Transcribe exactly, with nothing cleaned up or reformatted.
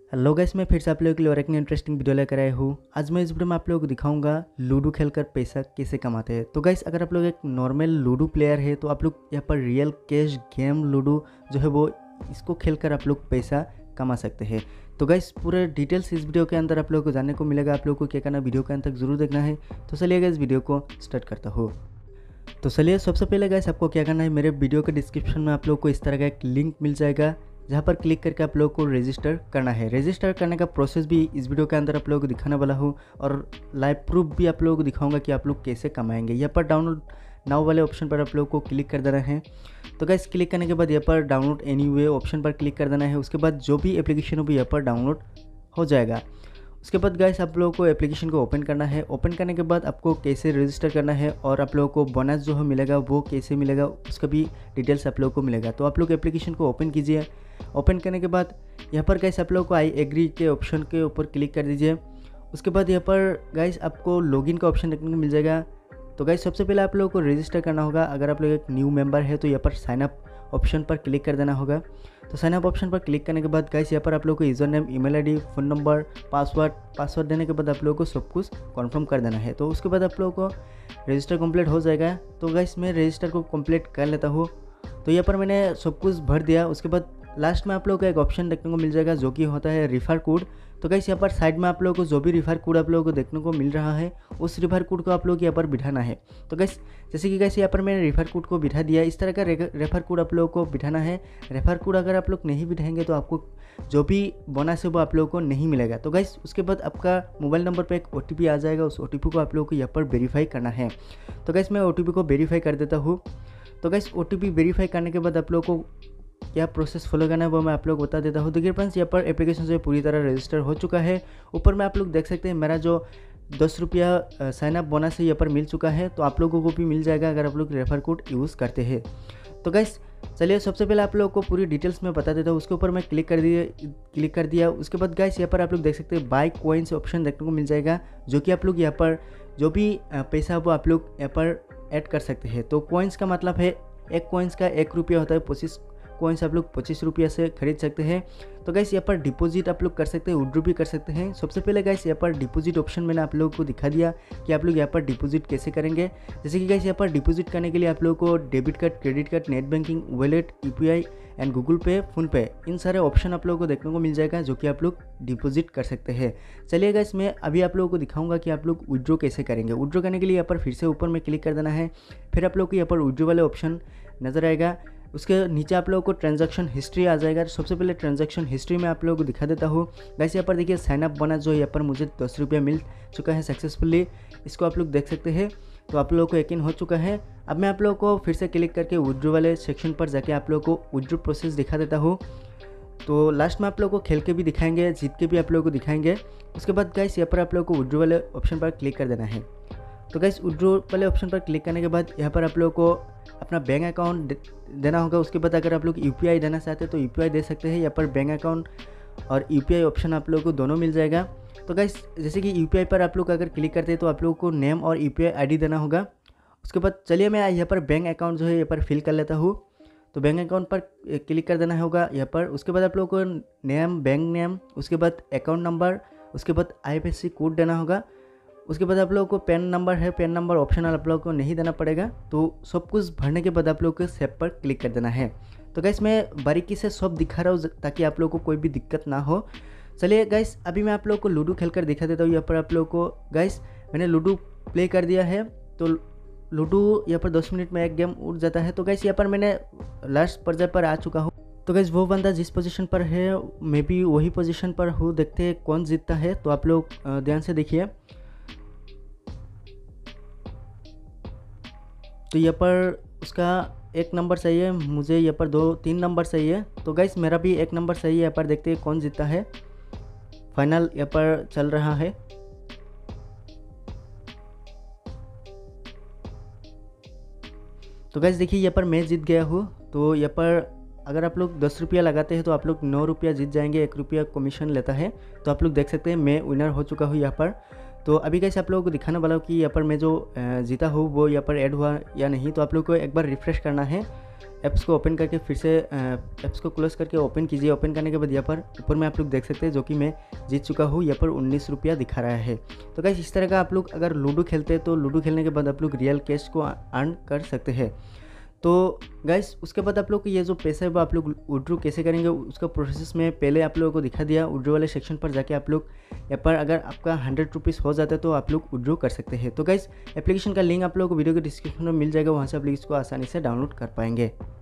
Hello guys, मैं फिर से आप लोगों के लिए और एक इंटरेस्टिंग वीडियो लेकर आया हूँ। आज मैं इस वीडियो में आप लोगों को दिखाऊंगा लूडो खेलकर पैसा कैसे कमाते हैं। तो गाइस, अगर आप लोग एक नॉर्मल लूडो प्लेयर है तो आप लोग यहाँ पर रियल कैश गेम लूडो जो है वो इसको खेलकर आप लोग पैसा कमा सकते हैं। तो गाइस, पूरे डिटेल्स इस वीडियो के अंदर आप लोगों को जानने को मिलेगा। आप लोगों को क्या करना, वीडियो के अंत तक जरूर देखना है। तो चलिए गाइस, वीडियो को स्टार्ट करता हूँ। तो चलिए, सबसे पहले गाइस आपको क्या करना है, मेरे वीडियो के डिस्क्रिप्शन में आप लोग को इस तरह का एक लिंक मिल जाएगा जहाँ पर क्लिक करके आप लोगों को रजिस्टर करना है। रजिस्टर करने का प्रोसेस भी इस वीडियो के अंदर आप लोगों को दिखाने वाला हूँ और लाइव प्रूफ भी आप लोगों को दिखाऊंगा कि आप लोग कैसे कमाएंगे। यहाँ पर डाउनलोड नाउ वाले ऑप्शन पर आप लोगों को क्लिक कर देना है। तो गाइस, क्लिक करने के बाद यहाँ पर डाउनलोड एनीवे ऑप्शन पर क्लिक कर देना है। उसके बाद जो भी एप्लीकेशन हो भी यहाँ पर डाउनलोड हो जाएगा। उसके बाद गाइस आप लोगों को एप्लीकेशन को ओपन करना है। ओपन करने के बाद आपको कैसे रजिस्टर करना है और आप लोगों को बोनस जो है मिलेगा वो कैसे मिलेगा उसका भी डिटेल्स आप लोगों को मिलेगा। तो आप लोग एप्लीकेशन को ओपन कीजिए। ओपन करने के बाद यहाँ पर गाइस आप लोगों को आई एग्री के ऑप्शन के ऊपर क्लिक कर दीजिए। उसके बाद यहाँ पर गाइस आपको लॉगिन का ऑप्शन देखने को मिल जाएगा। तो गाइस, सबसे पहले आप लोगों को रजिस्टर करना होगा। अगर आप लोग एक न्यू मेंबर है तो यहाँ पर साइन अप ऑप्शन पर क्लिक कर देना होगा। तो साइन अप ऑप्शन पर क्लिक करने के बाद गाइस यहाँ पर आप लोगों को username, email ID, phone number, password password देने के बाद आप लोगों को सब कुछ कंफर्म कर देना है। तो उसके बाद आप लोगों को रजिस्टर कंप्लीट हो जाएगा। तो गाइस, मैं रजिस्टर को कंप्लीट कर लेता हूँ। तो यहाँ पर मैंने सब कुछ भर दिया। उसके बाद लास्ट में आप लोगों को एक ऑप्शन देखने को मिल जाएगा जो कि होता है रिफ़र कोड। तो गाइस, यहाँ पर साइड में आप लोगों को जो भी रिफ़र कोड आप लोगों को देखने को मिल रहा है उस रिफ़र कोड को आप लोग यहाँ पर बिठाना है। तो गाइस, जैसे कि गाइस यहाँ पर मैंने रिफ़र कोड को बिठा दिया। इस तरह का रेफर कोड आप लोगों को बिठाना है। रेफर कोड अगर आप लोग नहीं बिठाएंगे तो आपको जो भी बोनस है वो आप लोगों को नहीं मिलेगा। तो गाइस, उसके बाद आपका मोबाइल नंबर पर एक ओ टी पी आ जाएगा। उस ओ टी पी को आप लोगों को यहाँ पर वेरीफाई करना है। तो गाइस, मैं ओ टी पी को वेरीफाई कर देता हूँ। तो guys, O T P verify करने के बाद आप लोगों को क्या प्रोसेस फॉलो करना है वो मैं आप लोग बता देता हूँ। देखिए फ्रेंड्स, यहाँ पर एप्लीकेशन जो है पूरी तरह रजिस्टर हो चुका है। ऊपर में आप लोग देख सकते हैं मेरा जो दस रुपया साइन अप बोनस है यहाँ पर मिल चुका है। तो आप लोगों को भी मिल जाएगा अगर आप लोग रेफर कोड यूज़ करते हैं। तो गाइस, चलिए सबसे पहले आप लोगों को पूरी डिटेल्स में बता देता हूँ। उसके ऊपर मैं क्लिक कर दिया क्लिक कर दिया उसके बाद गाइस यहाँ पर आप लोग देख सकते हैं बाय कॉइन्स ऑप्शन देखने को मिल जाएगा, जो कि आप लोग यहाँ पर जो भी पैसा वो आप लोग यहाँ पर ऐड कर सकते हैं। तो कॉइन्स का मतलब है एक कॉइन्स का एक रुपया होता है। पच्चीस कॉइन्स आप लोग पच्चीस रुपया से खरीद सकते हैं। तो गाइस, यहाँ पर डिपॉजिट आप लोग कर सकते हैं, विड्रॉ भी कर सकते हैं। सबसे पहले गाइस यहाँ पर डिपॉजिट ऑप्शन मैंने आप लोगों को दिखा दिया कि आप लोग यहाँ पर डिपॉजिट कैसे करेंगे। जैसे कि गाइस यहाँ पर डिपॉजिट करने के लिए आप लोगों को debit card, credit card, net banking, wallet, U P I and Google Pay, PhonePe, इन सारे ऑप्शन आप लोगों को देखने को मिल जाएगा जो कि आप लोग डिपॉजिट कर सकते हैं। चलिए गाइस, मैं अभी आप लोगों को दिखाऊंगा कि आप लोग विड्रॉ कैसे करेंगे। विड्रॉ करने के लिए यहाँ पर फिर से ऊपर में क्लिक कर देना है। फिर आप लोग को यहाँ पर विड्रॉ वाले ऑप्शन नजर आएगा। उसके नीचे आप लोगों को ट्रांजैक्शन हिस्ट्री आ जाएगा। सबसे पहले ट्रांजैक्शन हिस्ट्री में आप लोगों को दिखा देता हूँ। गाइस, यहाँ पर देखिए साइन अप बोनस जो यहाँ पर मुझे दस रुपया मिल चुका है सक्सेसफुली। इसको आप लोग देख सकते हैं। तो आप लोगों को यकीन हो चुका है। अब मैं आप लोगों को फिर से क्लिक करके विड्रॉ वाले सेक्शन पर जाके आप लोगों को विड्रॉ प्रोसेस दिखा देता हूँ। तो लास्ट में आप लोगों को खेल के भी दिखाएंगे, जीत के भी आप लोगों को दिखाएंगे। उसके बाद गाइस यहाँ पर आप लोगों को विड्रॉ वाले ऑप्शन पर क्लिक कर देना है। तो गाइस, विड्रॉ वाले ऑप्शन पर क्लिक करने के बाद यहाँ पर आप लोगों को अपना बैंक अकाउंट देना होगा। उसके बाद अगर आप लोग यू पी आई देना चाहते हैं तो यू पी आई दे सकते हैं। यहाँ पर बैंक अकाउंट और यू पी आई ऑप्शन आप लोगों को दोनों मिल जाएगा। तो गाइस, जैसे कि यू पी आई पर आप लोग अगर क्लिक करते हैं तो आप लोगों को नेम और U P I I D देना होगा। उसके बाद चलिए मैं यहाँ पर बैंक अकाउंट जो है यहाँ पर फिल कर लेता हूँ। तो बैंक अकाउंट पर क्लिक कर देना होगा यहाँ पर। उसके बाद आप लोगों को नेम, बैंक नेम, उसके बाद अकाउंट नंबर, उसके बाद I F S C code देना होगा। उसके बाद आप लोगों को पैन नंबर है, पैन नंबर ऑप्शनल आप लोगों को नहीं देना पड़ेगा। तो सब कुछ भरने के बाद आप लोगों को सेव पर क्लिक कर देना है। तो गाइस, मैं बारीकी से सब दिखा रहा हूँ ताकि आप लोगों को कोई भी दिक्कत ना हो। चलिए गाइस, अभी मैं आप लोगों को लूडो खेलकर दिखा देता हूँ। यहाँ पर आप लोगों को गाइस मैंने लूडो प्ले कर दिया है। तो लूडो यहाँ पर दस मिनट में एक गेम उठ जाता है। तो गाइस, यहाँ पर मैंने लास्ट पर्याय पर आ चुका हूँ। तो गाइस, वो बंदा जिस पोजीशन पर है मैं भी वही पोजीशन पर हूँ। देखते हैं कौन जीतता है। तो आप लोग ध्यान से देखिए। तो यहाँ पर उसका एक नंबर सही है, मुझे यहाँ पर दो तीन नंबर सही है। तो गाइस, मेरा भी एक नंबर सही है। यहाँ पर देखते हैं कौन जीता है। फाइनल यहाँ पर चल रहा है। तो गाइस देखिए, यहाँ पर मैं जीत गया हूँ। तो यहाँ पर अगर आप लोग दस रुपया लगाते हैं तो आप लोग नौ रुपया जीत जाएंगे। एक रुपया कमीशन लेता है। तो आप लोग देख सकते हैं मैं विनर हो चुका हूँ यहाँ पर। तो अभी गाइस आप लोगों को दिखाने वाला हूँ कि यहाँ पर मैं जो अ, जीता हूँ वो यहाँ पर ऐड हुआ या नहीं। तो आप लोग को एक बार रिफ्रेश करना है, ऐप्स को ओपन करके फिर से ऐप्स को क्लोज करके ओपन कीजिए। ओपन करने के बाद यहाँ पर ऊपर में आप लोग देख सकते हैं जो कि मैं जीत चुका हूँ, यहाँ पर उन्नीस रुपया दिखा रहा है। तो गाइस इस तरह का आप लोग अगर लूडो खेलते हैं तो लूडो खेलने के बाद आप लोग रियल कैश को अर्न कर सकते हैं। तो गाइस उसके बाद आप लोग को ये जो पैसा है वो आप लोग विड्रॉ कैसे करेंगे उसका प्रोसेस में पहले आप लोगों को दिखा दिया। विड्रॉ वाले सेक्शन पर जाके आप लोग यहाँ पर अगर आपका हंड्रेड रुपीज़ हो जाता है तो आप लोग विड्रॉ कर सकते हैं। तो गाइस एप्लीकेशन का लिंक आप लोगों को वीडियो के डिस्क्रिप्शन में मिल जाएगा, वहाँ से आप लोग इसको आसानी से डाउनलोड कर पाएंगे।